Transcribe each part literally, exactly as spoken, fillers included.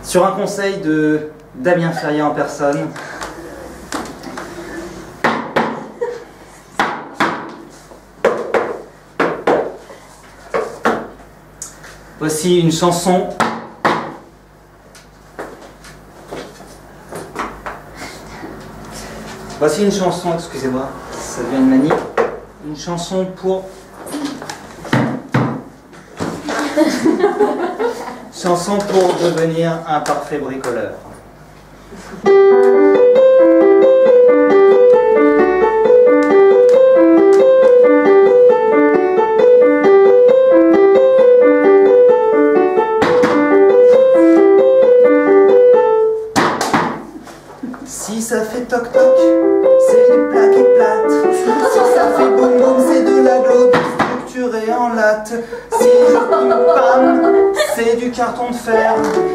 sur un conseil de Damien Ferrier en personne. Voici une chanson Voici une chanson, excusez-moi, ça devient une manie. Une chanson pour... chanson pour devenir un parfait bricoleur. Si ça fait toc toc, c'est du plaqué plate. Si ça fait boum boum, c'est de la globe structurée en latte. Si je boum pam, c'est du carton de fer.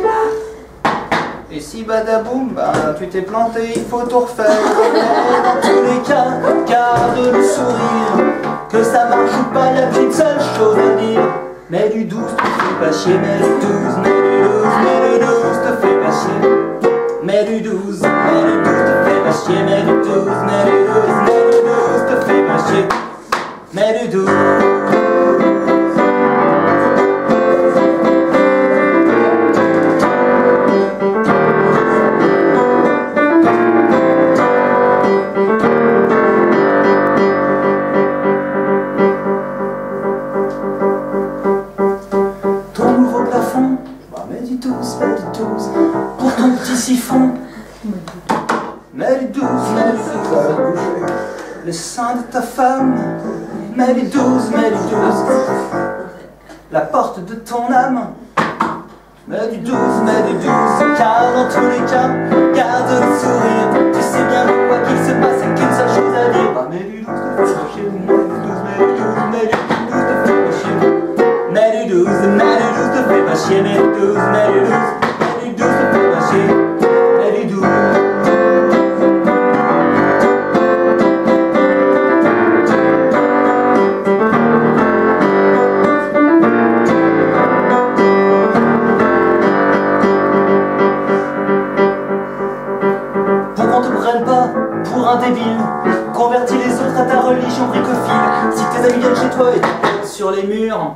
Et si badaboum, bah tu t'es planté, il faut tout refaire. Mais dans tous les cas, garde le sourire. Que ça marche ou pas, y'a qu'une seule chose à dire. Mets du douze, te fais pas chier, mets du douze, mets du douze, mets du douze, te fais pas chier. Mets du douze, mets du douze, te fais pas chier, mets du douze, mets du douze, mets du douze, te fais pas chier, mets du douze. Ton nouveau plafond, bah mets du douze, mets du douze. Pour ton petit siphon, mets du douze, mets du douze. Le sein de ta femme, mets du douze, mets du douze. La porte de ton âme, mets du douze, mets du douze. Car dans tous les cas, garde le sourire. Tu sais bien que quoi qu'il se passe, c'est qu'une seule chose à dire. Bah mets du douze, te fais pas chier, mets du douze, mets du douze, mets du douze, te fais pas chier. Mets du douze, mets du douze, te fais pas chier, mets du douze, mets du douze. Mets du douze, te fais pas chier, mets du douze. Pour qu'on te prenne pas pour un débile, convertis les autres à ta religion bricophile. Si tes amis viennent chez toi et te pètent sur les murs,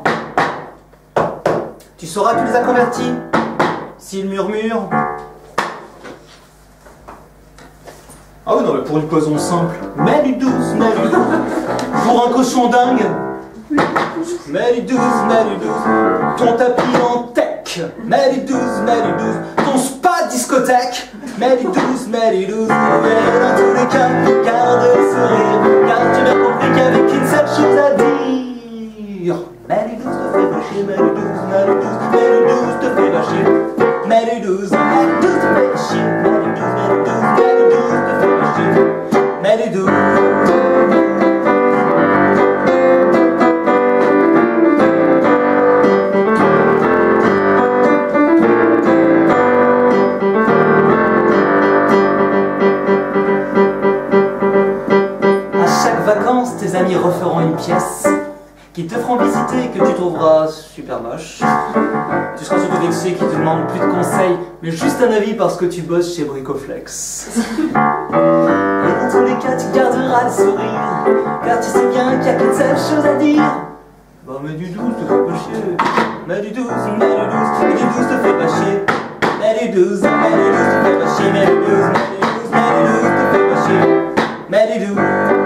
tu sauras que tu les as convertis. S'ils murmurent... Ah oui, non, mais pour une causon simple, mets du douze, mets du douze. Pour un cochon dingue, mets du douze, mets du douze. Ton tapis en tech, mets du douze, mets du douze. Ton spa discothèque, mets du douze, mets du douze. Mais dans tous les cas, garde le sourire, car tu m'as compris qu'il n'y avait qu'une seule chose à dire. Mets du douze, te fais pas chier, mets du douze, mets du douze, mets du douze, te fais pas chier. Mets du douze, mets du douze, te fais pas chier. Mets du douze, mets du douze, mets du douze, te fais pas chier. Mets du douze. À chaque vacances, tes amis referont une pièce qui te feront visiter et que tu trouveras super moche. Tu seras surtout vexé qu'ils te demandent plus de conseils, mais juste un avis parce que tu bosses chez Bricoflex. Et dans tous les cas, tu garderas le sourire, car tu sais bien qu'il n'y a qu'une seule chose à dire. Bah mets du douze, te fais pas chier. Mets du douze, mets du douze, mets du douze, te fais pas chier. Mets du douze, mets du douze, te fais pas chier. Mets du douze, mets du douze, mets du douze, te fais pas chier. Mets du douze.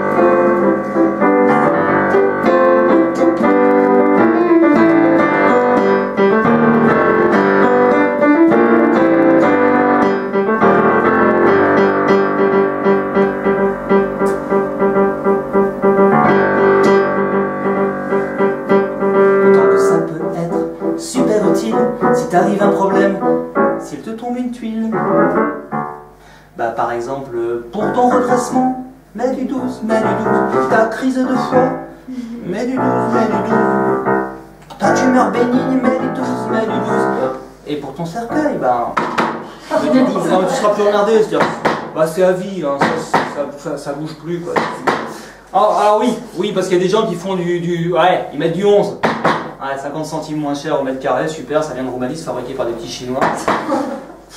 Si t'arrive un problème, s'il te tombe une tuile, bah par exemple, pour ton redressement, mets du douze, mets du douze. Ta crise de foie, mets du douze, mets du douze. Ta tumeur bénigne, mets du douze, mets du douze. Et pour ton cercueil, bah mets du douze. Non, mais tu seras plus emmerdé, c'est-à-dire, bah c'est à vie, hein, ça, ça, ça, ça bouge plus, quoi. Alors, alors oui, oui, parce qu'il y a des gens qui font du, du... Ouais, ils mettent du onze. Ouais, cinquante centimes moins cher au mètre carré, super, ça vient de Roumanie, c'est fabriqué par des petits Chinois.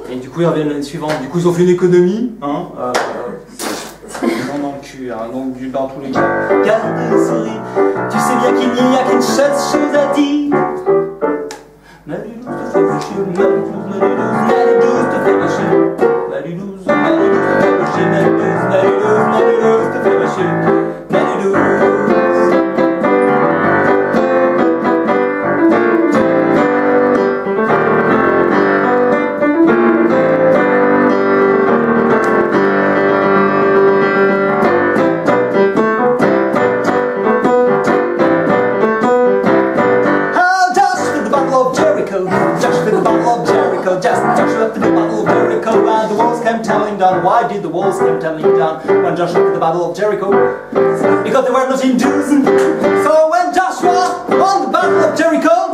Et du coup, ils reviennent l'année suivante. Du coup, ils ont fait une économie. Hein, euh, non, dans le cul, hein, donc dans tous les cas. Garde souris, tu sais bien qu'il n'y a qu'une seule chose à dire. Maludouce te fait fâcher, Maludouce, Maludouce, Maludouce te fait fâcher. Maludouce, Maludouce te fait fâcher, Maludouce, Maludouce, Maludouce te fait fâcher. Maludouce. Just Joshua for the battle of Jericho, and the walls came tumbling down. Why did the walls come tumbling down when Joshua for the battle of Jericho? Because they were not in Jews. So when Joshua won the battle of Jericho,